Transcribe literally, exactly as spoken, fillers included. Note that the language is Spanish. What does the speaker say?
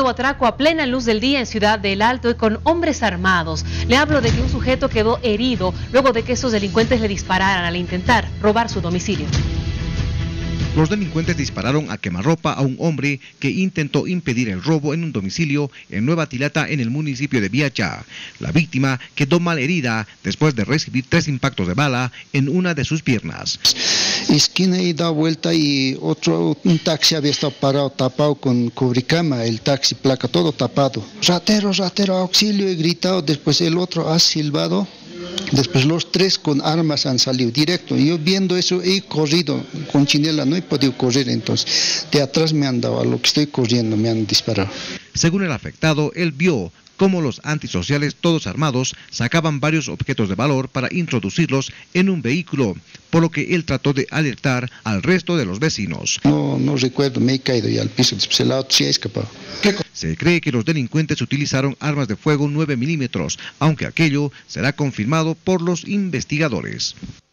nuevo atraco a plena luz del día en Ciudad del Alto y con hombres armados. Le hablo de que un sujeto quedó herido luego de que estos delincuentes le dispararan al intentar robar su domicilio. Los delincuentes dispararon a quemarropa a un hombre que intentó impedir el robo en un domicilio en Nueva Tilata, en el municipio de Viacha. La víctima quedó mal herida después de recibir tres impactos de bala en una de sus piernas. Esquina y da vuelta y otro, un taxi había estado parado, tapado con cubrecama, el taxi, placa, todo tapado. Ratero, ratero, auxilio, he gritado, después el otro ha silbado. Después los tres con armas han salido directo. Yo viendo eso he corrido con chinela, no he podido correr, entonces de atrás me han dado, a lo que estoy corriendo me han disparado. Según el afectado, él vio cómo los antisociales, todos armados, sacaban varios objetos de valor para introducirlos en un vehículo, por lo que él trató de alertar al resto de los vecinos. No, no recuerdo, me he caído ya al piso, después el auto se ha escapado. Se cree que los delincuentes utilizaron armas de fuego nueve milímetros, aunque aquello será confirmado por los investigadores.